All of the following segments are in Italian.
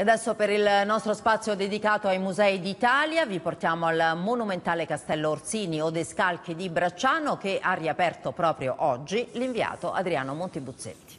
E adesso per il nostro spazio dedicato ai musei d'Italia vi portiamo al monumentale Castello Orsini Odescalchi di Bracciano, che ha riaperto proprio oggi l'inviato Adriano Montibuzzetti.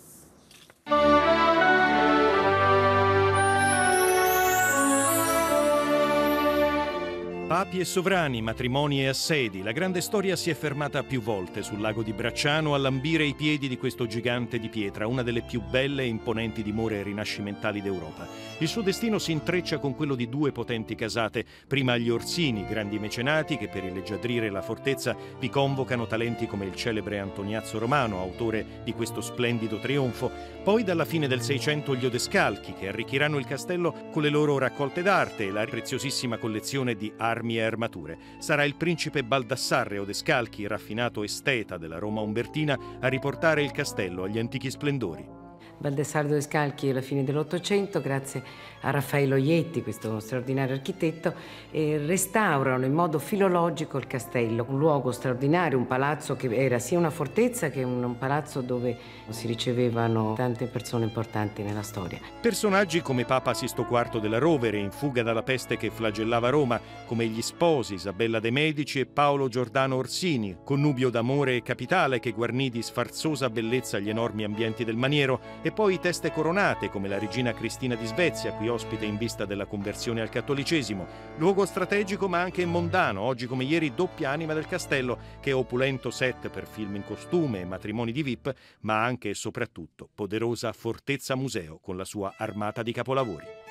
Papi e sovrani, matrimoni e assedi, la grande storia si è fermata più volte sul lago di Bracciano a lambire i piedi di questo gigante di pietra, una delle più belle e imponenti dimore rinascimentali d'Europa. Il suo destino si intreccia con quello di due potenti casate, prima gli Orsini, grandi mecenati che per illeggiadrire la fortezza vi convocano talenti come il celebre Antoniazzo Romano, autore di questo splendido trionfo, poi dalla fine del Seicento gli Odescalchi, che arricchiranno il castello con le loro raccolte d'arte e la preziosissima collezione di armi e armature. Sarà il principe Baldassarre Odescalchi, raffinato esteta della Roma umbertina, a riportare il castello agli antichi splendori. Baldassarre Odescalchi alla fine dell'Ottocento, grazie a Raffaello Ietti, questo straordinario architetto, restaurano in modo filologico il castello, un luogo straordinario, un palazzo che era sia una fortezza che un palazzo dove si ricevevano tante persone importanti nella storia. Personaggi come Papa Sisto IV della Rovere, in fuga dalla peste che flagellava Roma, come gli sposi Isabella de' Medici e Paolo Giordano Orsini, connubio d'amore e capitale che guarnì di sfarzosa bellezza gli enormi ambienti del maniero, e poi teste coronate come la regina Cristina di Svezia, qui ospite in vista della conversione al cattolicesimo. Luogo strategico ma anche mondano, oggi come ieri doppia anima del castello, che è opulento set per film in costume e matrimoni di VIP, ma anche e soprattutto poderosa fortezza museo con la sua armata di capolavori.